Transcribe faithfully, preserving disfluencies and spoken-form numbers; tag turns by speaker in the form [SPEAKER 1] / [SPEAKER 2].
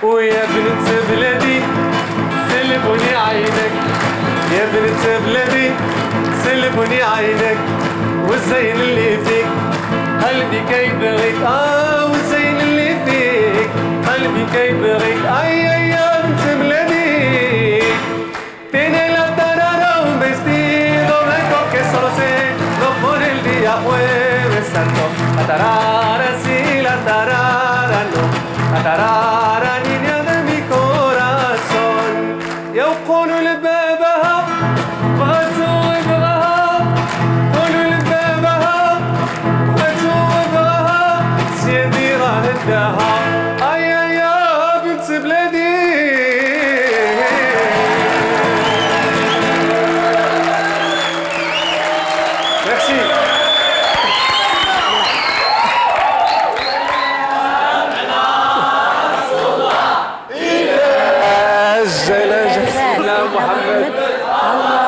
[SPEAKER 1] ويا بنت بلادي سلبوني عينك، يا بنت بلادي سلبوني عينك، والزين اللي فيك قلبي كي بغيك، اه والزين اللي فيك قلبي كي بغيك. اي اي يا بنت بلادي tiene la tarara un vestido blanco que solo sé lo pone el día jueves santo. La tarara sí, la tarara no, la tarara niña de mi corazón. يوقون لبابها بغتو بغاها، قولوا لبابها بغتو بغاها، سيدي راه نداها. اي يا بنت بلادي. Merci.
[SPEAKER 2] محمد